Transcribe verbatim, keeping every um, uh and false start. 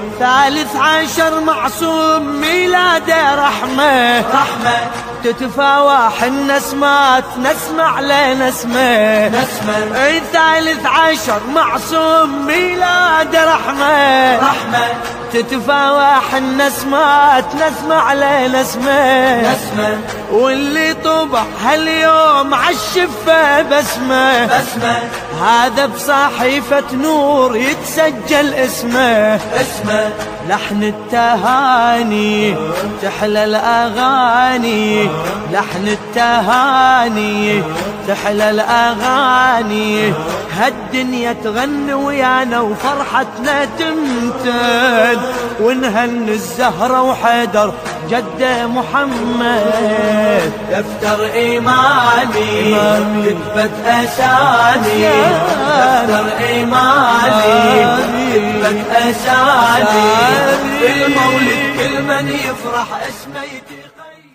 ثالث عشر معصوم ميلاده رحمة رحمة تتفاوح النسمات نسمع له نسمة نسمة. اي ثالث عشر معصوم ميلاده رحمة رحمة تتفاوح النسمات نسمع له نسمة نسمة. واللي طبع هاليوم عالشفة بسمة بسمة هذا بصحيفة نور يتسجل اسمه اسمه. لحن التهاني تحلى الأغاني لحن التهاني تحلى الأغاني هالدنيا تغني ويانا وفرحتنا تمتن ونهن الزهرة وحيدر جد محمد. دفتر إيماني كتبت أساني دفتر إيماني كتبت أساني المولد كل من يفرح اسمه يتغير.